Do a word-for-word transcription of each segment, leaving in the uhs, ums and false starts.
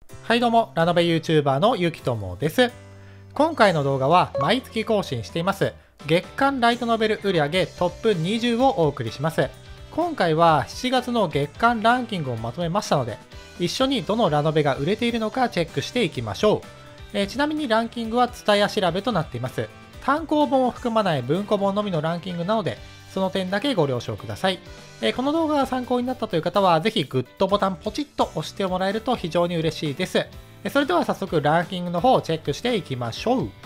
はいどうも、ラノベ YouTuber のゆきともです。今回の動画は毎月更新しています月間ライトノベル売上トップにじゅうをお送りします。今回はしちがつの月間ランキングをまとめましたので、一緒にどのラノベが売れているのかチェックしていきましょう。えー、ちなみにランキングはツタヤ調べとなっています。単行本を含まない文庫本のみのランキングなので、その点だけご了承ください。えー、この動画が参考になったという方は、ぜひグッドボタンポチッと押してもらえると非常に嬉しいです。えー、それでは早速ランキングの方をチェックしていきましょう。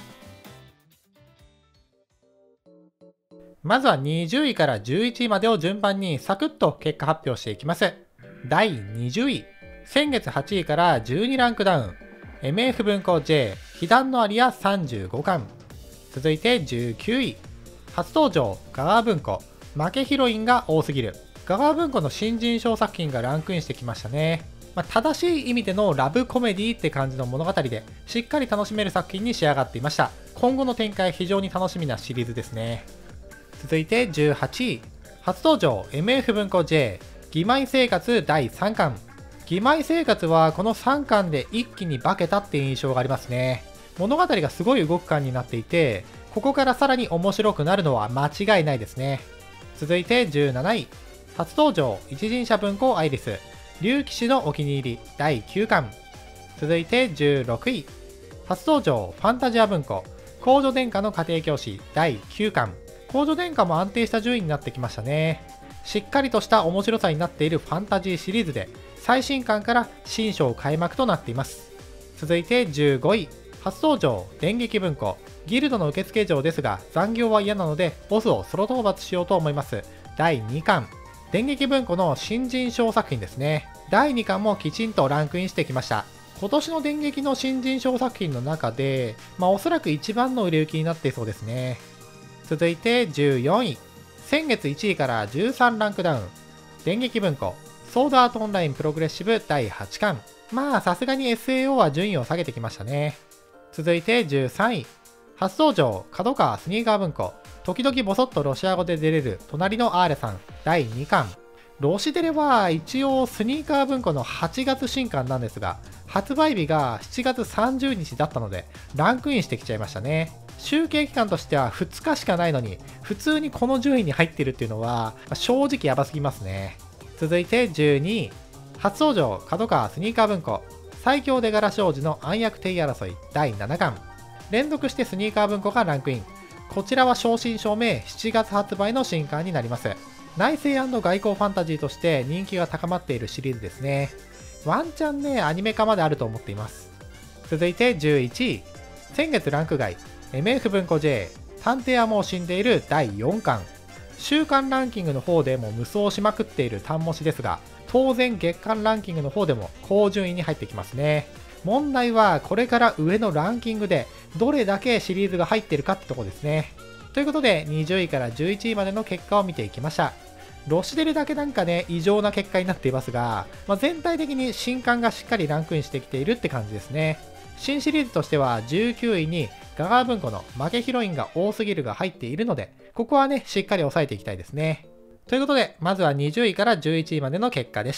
まずはにじゅういからじゅういちいまでを順番にサクッと結果発表していきます。だいにじゅうい、先月はちいからじゅうにランクダウン、エムエフ 文庫 J、被弾のアリアさんじゅうごかん。続いてじゅうきゅうい、初登場、ガガー文庫、負けヒロインが多すぎる。ガガー文庫の新人賞作品がランクインしてきましたね。まあ、正しい意味でのラブコメディって感じの物語で、しっかり楽しめる作品に仕上がっていました。今後の展開非常に楽しみなシリーズですね。続いてじゅうはちい、初登場 エムエフ 文庫 J、義妹生活だいさんかん。義妹生活はこのさんかんで一気に化けたっていう印象がありますね。物語がすごい動く感になっていて、ここからさらに面白くなるのは間違いないですね。続いてじゅうなない、初登場一人者文庫アイリス、竜騎士のお気に入りだいきゅうかん。続いてじゅうろくい、初登場ファンタジア文庫、公女殿下の家庭教師だいきゅうかん。公女殿下も安定した順位になってきましたね。しっかりとした面白さになっているファンタジーシリーズで、最新刊から新章開幕となっています。続いてじゅうごい、初登場電撃文庫、ギルドの受付嬢ですが残業は嫌なのでボスをソロ討伐しようと思いますだいにかん。電撃文庫の新人賞作品ですね。だいにかんもきちんとランクインしてきました。今年の電撃の新人賞作品の中で、まあおそらく一番の売れ行きになっていそうですね。続いてじゅうよんい、先月いちいからじゅうさんランクダウン、電撃文庫、ソードアートオンラインプログレッシブだいはちかん。まあさすがに エスエーオー は順位を下げてきましたね。続いてじゅうさんい、初登場角川スニーカー文庫、時々ボソッとロシア語で出れる隣のアーレさんだいにかん。ロシデレは一応スニーカー文庫のはちがつ新刊なんですが、発売日がしちがつさんじゅうにちだったのでランクインしてきちゃいましたね。集計期間としてはふつかしかないのに普通にこの順位に入っているっていうのは正直やばすぎますね。続いてじゅうにい、初登場角川スニーカー文庫、最強出柄商事の暗躍帝争いだいななかん。連続してスニーカー文庫がランクイン。こちらは正真正銘しちがつ発売の新刊になります。内政&外交ファンタジーとして人気が高まっているシリーズですね。ワンチャンね、アニメ化まであると思っています。続いてじゅういちい、先月ランク外 エムエフ 文庫 J、探偵はもう死んでいるだいよんかん。週間ランキングの方でも無双しまくっている単模試ですが、当然月間ランキングの方でも高順位に入ってきますね。問題はこれから上のランキングでどれだけシリーズが入っているかってとこですね。ということでにじゅういからじゅういちいまでの結果を見ていきました。ロシデルだけなんかね異常な結果になっていますが、まあ、全体的に新刊がしっかりランクインしてきているって感じですね。新シリーズとしてはじゅうきゅういにガガー文庫の負けヒロインが多すぎるが入っているので、ここはねしっかり抑えていきたいですね。ということでまずはにじゅういからじゅういちいまでの結果でした。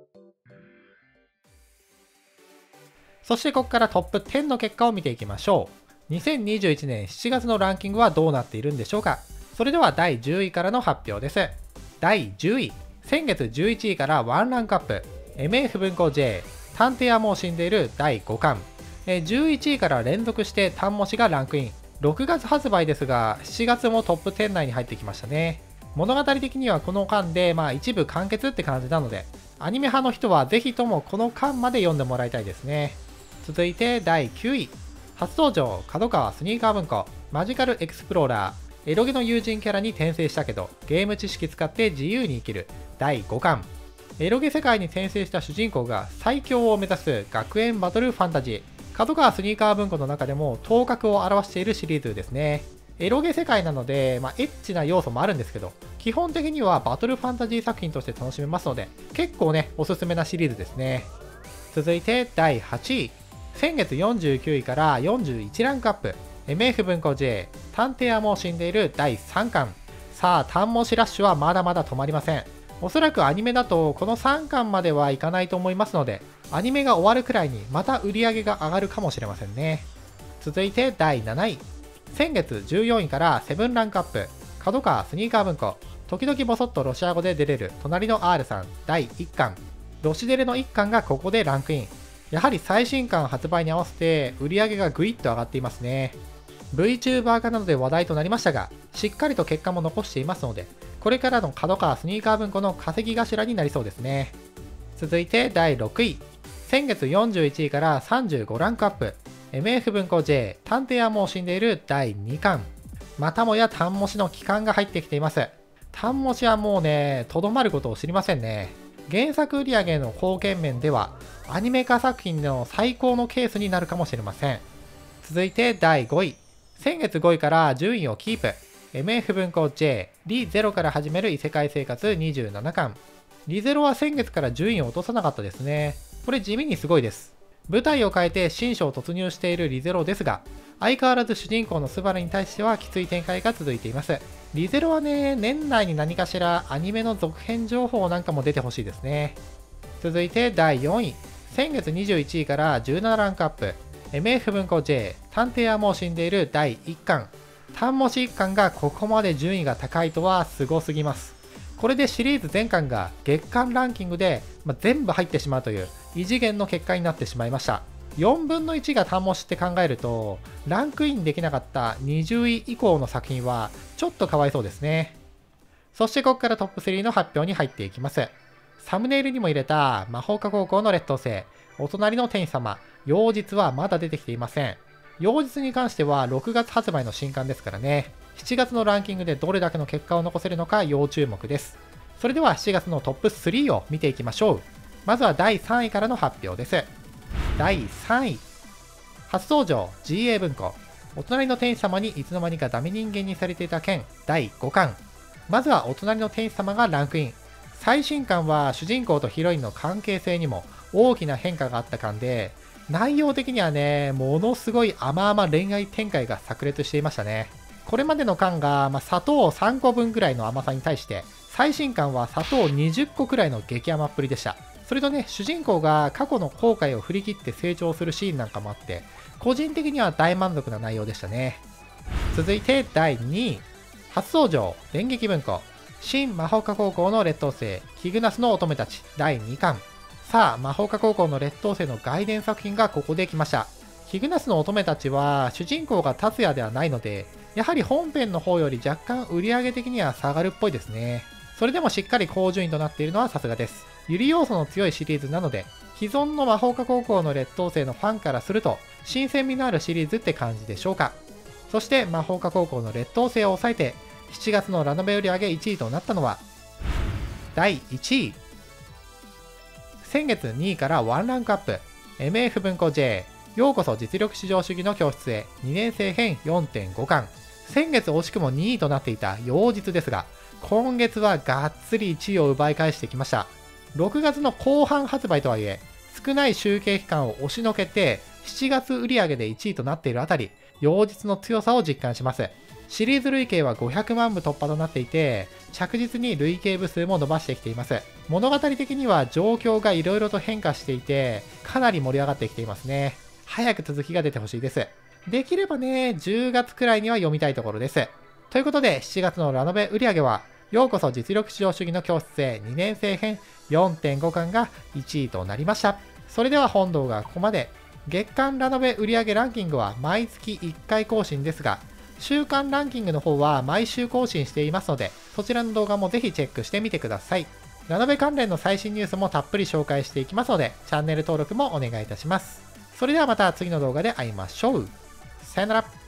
そしてここからトップじゅうの結果を見ていきましょう。にせんにじゅういちねんしちがつのランキングはどうなっているんでしょうか。それではだいじゅういからの発表です。だいじゅうい、先月じゅういちいからワンランクアップ、エムエフ 文庫 J、探偵はもう死んでいるだいごかん。じゅういちいから連続して単模試がランクイン。ろくがつ発売ですが、しちがつもトップじゅう内に入ってきましたね。物語的にはこの間でまあ一部完結って感じなので、アニメ派の人はぜひともこの間まで読んでもらいたいですね。続いてだいきゅうい、初登場角川スニーカー文庫、マジカルエクスプローラー、エロゲの友人キャラに転生したけどゲーム知識使って自由に生きるだいごかん。エロゲ世界に転生した主人公が最強を目指す学園バトルファンタジー。角川スニーカー文庫の中でも頭角を表しているシリーズですね。エロゲ世界なので、まあ、エッチな要素もあるんですけど、基本的にはバトルファンタジー作品として楽しめますので、結構ねおすすめなシリーズですね。続いてだいはちい、先月よんじゅうきゅういからよんじゅういちランクアップ、 エムエフ 文庫 J、 探偵はもう死んでいるだいさんかん。さあ単模試ラッシュはまだまだ止まりません。 おそらくアニメだとこのさんかんまではいかないと思いますので、アニメが終わるくらいにまた売り上げが上がるかもしれませんね。続いてだいなない。先月じゅうよんいからセブンランクアップ、角川スニーカー文庫、時々ボソッとロシア語で出れる隣の R さんだいいっかん、ロシデレのいっかんがここでランクイン。やはり最新刊発売に合わせて売り上げがぐいっと上がっていますね。VTuber 化などで話題となりましたが、しっかりと結果も残していますので、これからの角川スニーカー文庫の稼ぎ頭になりそうですね。続いてだいろくい。先月よんじゅういちいからさんじゅうごランクアップ、エムエフ 文庫 J 探偵はもう死んでいるだいにかん。またもや単模試の期間が入ってきています。単模試はもうね、とどまることを知りませんね。原作売上の貢献面では、アニメ化作品の最高のケースになるかもしれません。続いてだいごい。先月ごいから順位をキープ。エムエフ 文庫 J リゼロから始める異世界生活にじゅうななかん。リゼロは先月から順位を落とさなかったですね。これ地味にすごいです。舞台を変えて新章突入しているリゼロですが、相変わらず主人公のスバルに対してはきつい展開が続いています。リゼロはね、年内に何かしらアニメの続編情報なんかも出てほしいですね。続いてだいよんい。先月にじゅういちいからじゅうななランクアップ。エムエフ 文庫 J 探偵はもう死んでいるだいいっかん。単模試いっかんがここまで順位が高いとはすごすぎます。これでシリーズ全巻が月間ランキングで、まあ、全部入ってしまうという異次元の結果になってしまいました。よんぶんのいちが単模試って考えると、ランクインできなかったにじゅうい以降の作品はちょっとかわいそうですね。そしてここからトップスリーの発表に入っていきます。サムネイルにも入れた魔法科高校の劣等生、お隣の天使様、妖実はまだ出てきていません。妖実に関してはろくがつ発売の新刊ですからね。しちがつのランキングでどれだけの結果を残せるのか要注目です。それではしちがつのトップスリーを見ていきましょう。まずはだいさんいからの発表です。だいさんい。初登場 ジーエー 文庫。お隣の天使様にいつの間にかダメ人間にされていた件だいごかん。まずはお隣の天使様がランクイン。最新刊は主人公とヒロインの関係性にも大きな変化があった巻で、内容的にはね、ものすごい甘々恋愛展開が炸裂していましたね。これまでの巻が、まあ、砂糖さんこぶんくらいの甘さに対して、最新巻は砂糖にじゅっこくらいの激甘っぷりでした。それとね、主人公が過去の後悔を振り切って成長するシーンなんかもあって、個人的には大満足な内容でしたね。続いてだいにい。初登場、電撃文庫。新魔法科高校の劣等生、キグナスの乙女たちだいにかん。さあ、魔法科高校の劣等生の外伝作品がここで来ました。キグナスの乙女たちは主人公が達也ではないので、やはり本編の方より若干売上的には下がるっぽいですね。それでもしっかり高順位となっているのはさすがです。ユリ要素の強いシリーズなので、既存の魔法科高校の劣等生のファンからすると、新鮮味のあるシリーズって感じでしょうか。そして魔法科高校の劣等生を抑えて、しちがつのラノベ売上いちいとなったのは、だいいちい。先月にいからワンランクアップ、エムエフ 文庫 J、ようこそ実力至上主義の教室へにねん生編 よんてんごかん。先月惜しくもにいとなっていた妖実ですが、今月はがっつりいちいを奪い返してきました。ろくがつの後半発売とはいえ、少ない集計期間を押しのけて、しちがつ売上でいちいとなっているあたり、妖実の強さを実感します。シリーズ累計はごひゃくまんぶ突破となっていて、着実に累計部数も伸ばしてきています。物語的には状況が色々と変化していて、かなり盛り上がってきていますね。早く続きが出てほしいです。できればね、じゅうがつくらいには読みたいところです。ということで、しちがつのラノベ売上は、ようこそ実力至上主義の教室へにねん生編 よんてんごかんがいちいとなりました。それでは本動画はここまで。月間ラノベ売上ランキングは毎月いっかい更新ですが、週間ランキングの方は毎週更新していますので、そちらの動画もぜひチェックしてみてください。ラノベ関連の最新ニュースもたっぷり紹介していきますので、チャンネル登録もお願いいたします。それではまた次の動画で会いましょう。さよなら。